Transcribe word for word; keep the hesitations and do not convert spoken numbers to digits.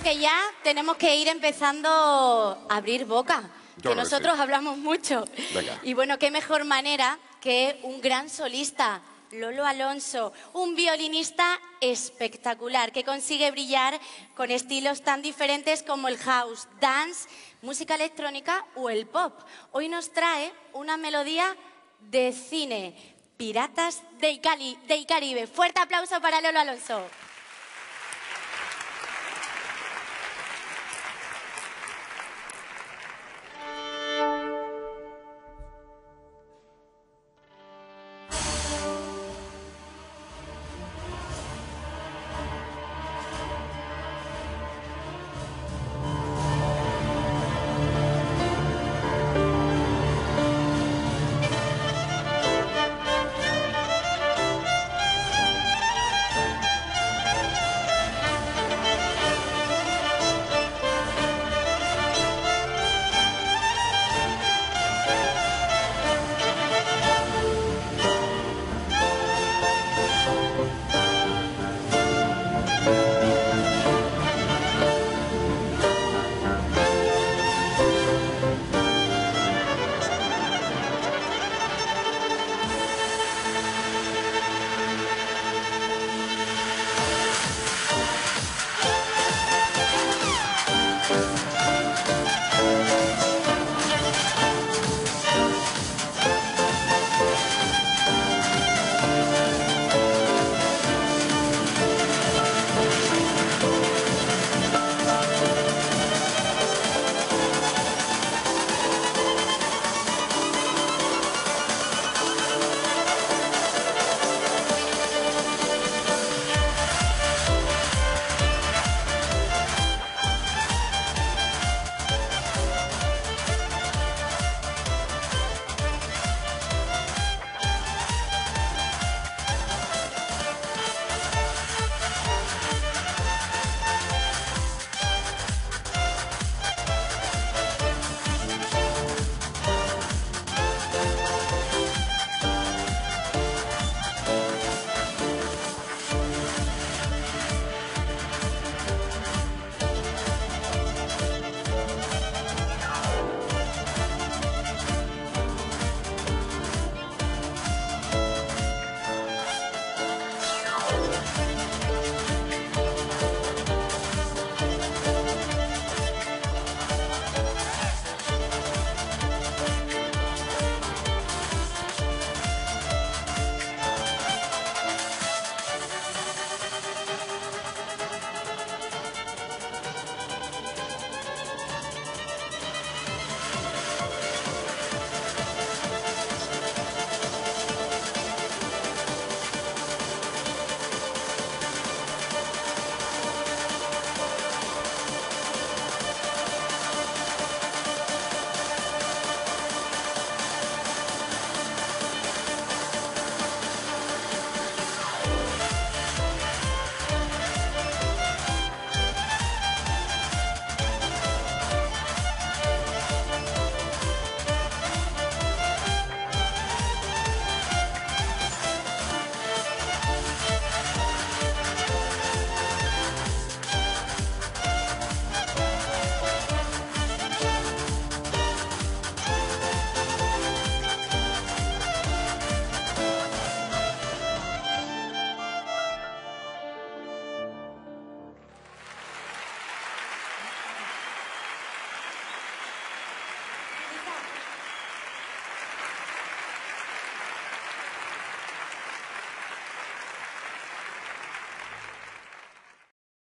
que ya tenemos que ir empezando a abrir boca, Yo que creo nosotros que sí. hablamos mucho. Venga. Y bueno, qué mejor manera que un gran solista, Lolo Alonso, un violinista espectacular que consigue brillar con estilos tan diferentes como el house, dance, música electrónica o el pop. Hoy nos trae una melodía de cine, Piratas del Cali- del Caribe. Fuerte aplauso para Lolo Alonso.